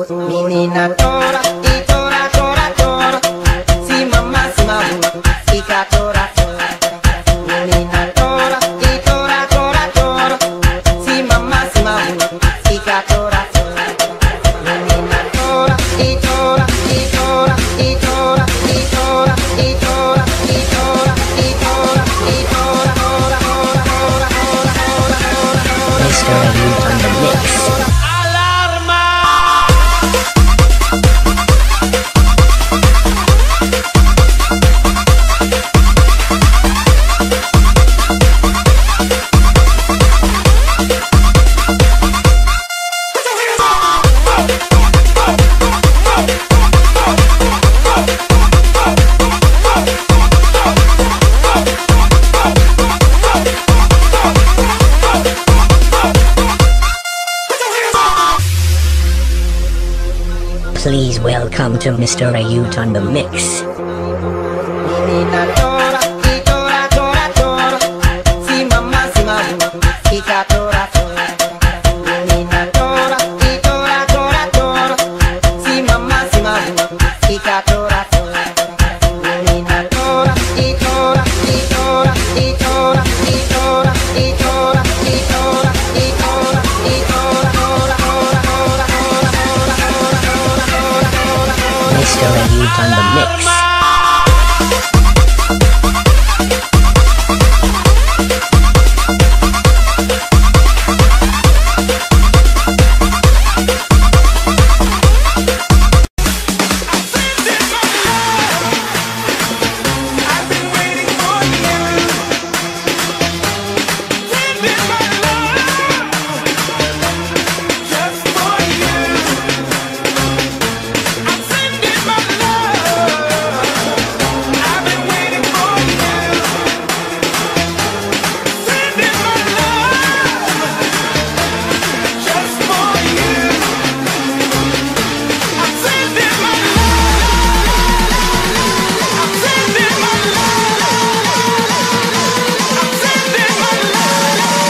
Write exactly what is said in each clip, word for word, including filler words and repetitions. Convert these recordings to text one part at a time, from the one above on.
Menina chora e chora, chora, chora. Se mamar, se mamar, fica chora, chora. Menina chora e chora, chora, chora. Se mamar, se mamar, fica chora, chora. Menina chora e chora, e chora, e chora, e chora, e chora, e chora, e chora, e chora, chora, chora, chora, chora, chora, chora. Mister Ayub on the mix. Please welcome to Mister Ayub on the mix. Menina chora e chora, chora, chora. Se mamar, se mamar, fica chora, chora. Menina chora e chora, chora, chora. Se mamar, se mamar, fica chora, chora. Menina chora e chora, e chora, e chora, e chora, e chora, e chora, e chora, e chora, chora, chora, chora, chora, chora, chora, chora. Mister Ayub on the mix.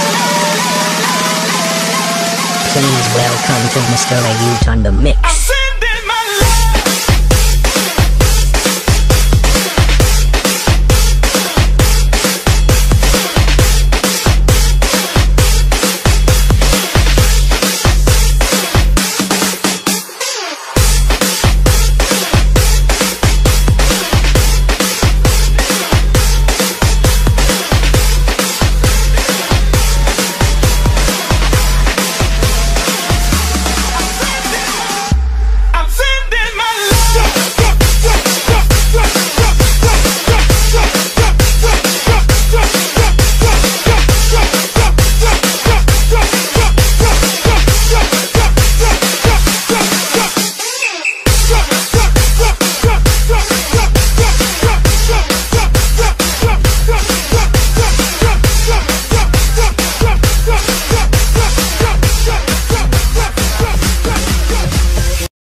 Please welcome to Mister Ayub on the mix.